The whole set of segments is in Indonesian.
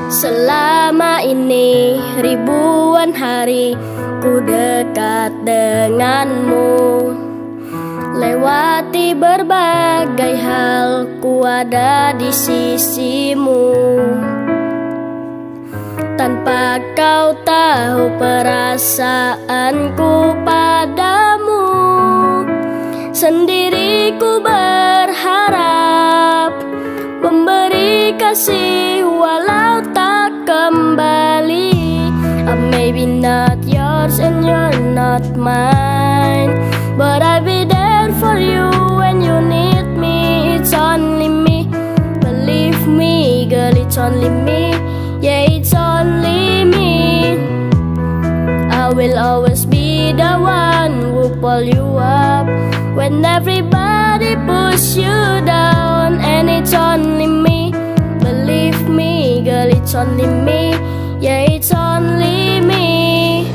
Selama ini ribuan hari ku dekat denganmu, lewati berbagai hal ku ada di sisimu. Tanpa kau tahu perasaanku padamu, sendiri ku berharap memberi kasih walau tak kembali. Maybe not yours and you're not mine, but I'll be there for you when you need me. It's only me, believe me girl, it's only me. Yeah, it's only me. I will always be the one who pull you up when everybody push you down. And it's only me, believe me girl, it's only me. Yeah, it's only me.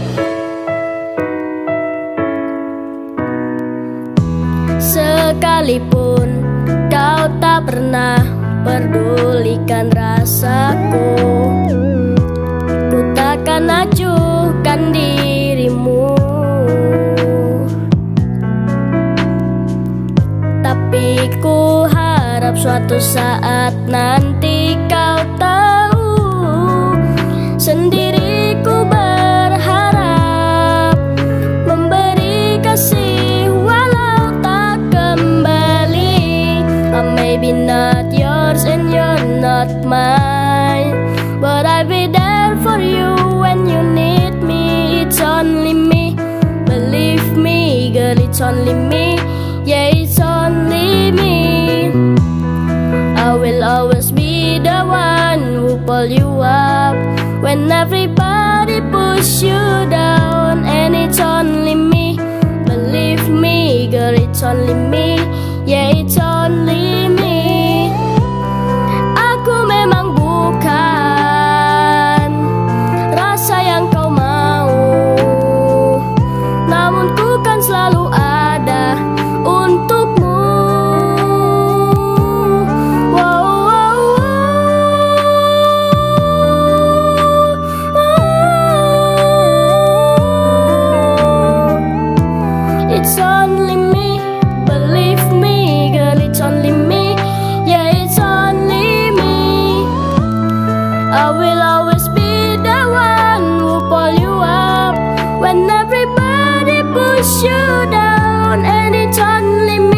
Sekalipun kau tak pernah pedulikan rasaku, ku takkan acuhkan dirimu. Tapi ku harap suatu saat nanti kau tahu, sendiri ku berharap memberi kasih walau tak kembali. Maybe not yours and you're not mine, but I'll be there for you when you need me. It's only me, believe me girl, it's only me. Yeah, it's only me. I will always be the one who pull you up when everybody push you down. And it's only me, believe me girl, it's only me. Yeah, it's only me. Aku memang bukan rasa yang kau mau, namun ku kan selalu ada untukmu. Wow, wow, wow. It's only me, believe me girl, it's only me. Yeah, it's only me. I will always be the one who pull you up when everybody push you down. And it's only me.